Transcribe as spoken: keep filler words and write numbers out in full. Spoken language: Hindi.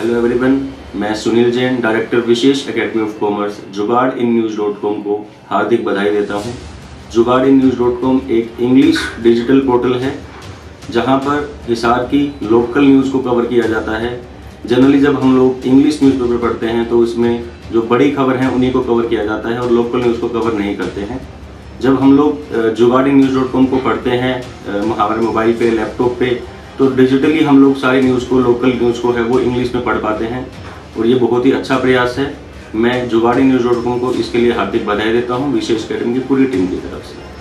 हेलो एवरीवन, मैं Sunil Jain, director Vishesh academy of commerce, Jugaad in news dot com को हार्दिक बधाई देता हूं। Jugaad in news dot com एक इंग्लिश डिजिटल पोर्टल है जहां पर हिसार की लोकल न्यूज़ को कवर किया जाता है। जनरली जब हम लोग इंग्लिश न्यूज़पेपर पढ़ते हैं तो उसमें जो बड़ी खबर हैं उन्हीं को कवर किया जाता है और लोकल न्यूज़ को कवर नहीं करते हैं। जब हम लोग जुगाड़ इन न्यूज़ डॉट कॉम को पढ़ते हैं हमारे मोबाइल पे, लैपटॉप पे, तो डिजिटली हम लोग सारी न्यूज़ को, लोकल न्यूज़ को है वो इंग्लिश में पढ़ पाते हैं और ये बहुत ही अच्छा प्रयास है। मैं जुगाड़ इन न्यूज़ डॉट कॉम को इसके लिए हार्दिक बधाई देता हूँ विशेष एकेडमी की पूरी टीम की तरफ से।